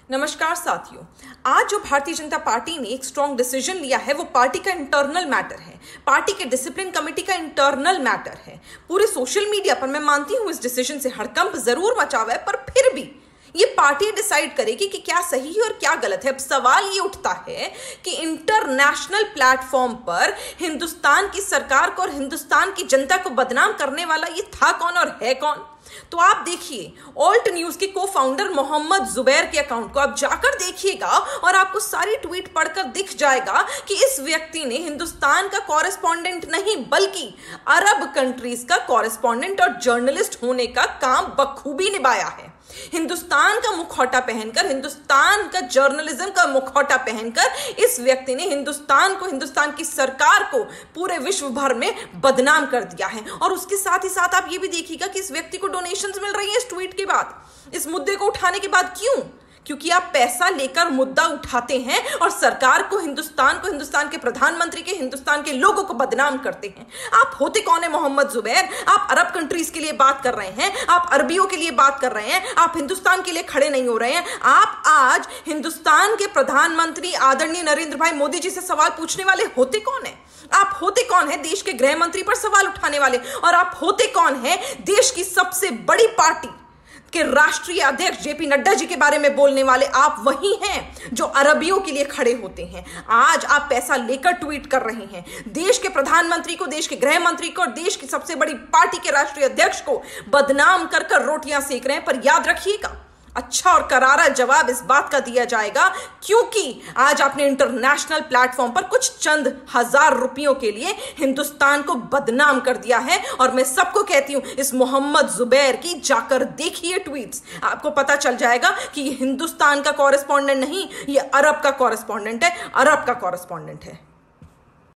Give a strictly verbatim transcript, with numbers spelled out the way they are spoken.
नमस्कार साथियों, आज जो भारतीय जनता पार्टी ने एक स्ट्रॉन्ग डिसीजन लिया है वो पार्टी का इंटरनल मैटर है, पार्टी के डिसिप्लिन कमेटी का इंटरनल मैटर है। पूरे सोशल मीडिया पर मैं मानती हूं इस डिसीजन से हड़कंप जरूर मचा हुआ है, पर फिर भी ये पार्टी डिसाइड करेगी कि क्या सही है और क्या गलत है। अब सवाल ये उठता है कि इंटरनेशनल प्लेटफॉर्म पर हिंदुस्तान की सरकार को और हिंदुस्तान की जनता को बदनाम करने वाला ये था कौन और है कौन। तो आप देखिए, ऑल्ट न्यूज के को फाउंडर मोहम्मद जुबैर के अकाउंट को आप जाकर देखिएगा और आपको सारी ट्वीट पढ़कर दिख जाएगा कि इस व्यक्ति ने हिंदुस्तान का कॉरेस्पॉन्डेंट नहीं बल्कि अरब कंट्रीज का कॉरेस्पॉन्डेंट और जर्नलिस्ट होने का काम बखूबी निभाया है। हिंदुस्तान का मुखौटा पहनकर, हिंदुस्तान का जर्नलिज्म का मुखौटा पहनकर इस व्यक्ति ने हिंदुस्तान को, हिंदुस्तान की सरकार को पूरे विश्व भर में बदनाम कर दिया है। और उसके साथ ही साथ आप ये भी देखिएगा कि इस व्यक्ति को डोनेशंस मिल रही हैं इस ट्वीट के बाद, इस मुद्दे को उठाने के बाद। क्यों? क्योंकि आप पैसा लेकर मुद्दा उठाते हैं और सरकार को, हिंदुस्तान को, हिंदुस्तान के प्रधानमंत्री के, हिंदुस्तान के लोगों को बदनाम करते हैं। आप होते कौन है मोहम्मद जुबैर? आप अरब कंट्रीज के लिए बात कर रहे हैं, आप अरबियों के लिए बात कर रहे हैं, आप हिंदुस्तान के लिए खड़े नहीं हो रहे हैं। आप आज हिंदुस्तान के प्रधानमंत्री आदरणीय नरेंद्र भाई मोदी जी से सवाल पूछने वाले होते कौन है? आप होते कौन है देश के गृह मंत्री पर सवाल उठाने वाले? और आप होते कौन है देश की सबसे बड़ी पार्टी के राष्ट्रीय अध्यक्ष जेपी नड्डा जी के बारे में बोलने वाले? आप वही हैं जो अरबियों के लिए खड़े होते हैं। आज आप पैसा लेकर ट्वीट कर रहे हैं, देश के प्रधानमंत्री को, देश के गृह मंत्री को और देश की सबसे बड़ी पार्टी के राष्ट्रीय अध्यक्ष को बदनाम कर कर रोटियां सेक रहे हैं। पर याद रखिएगा, अच्छा और करारा जवाब इस बात का दिया जाएगा, क्योंकि आज आपने इंटरनेशनल प्लेटफॉर्म पर कुछ चंद हजार रुपयों के लिए हिंदुस्तान को बदनाम कर दिया है। और मैं सबको कहती हूं, इस मोहम्मद जुबैर की जाकर देखिए ट्वीट्स, आपको पता चल जाएगा कि ये हिंदुस्तान का कॉरेस्पॉन्डेंट नहीं, ये अरब का कॉरेस्पॉन्डेंट है, अरब का कॉरेस्पॉन्डेंट है।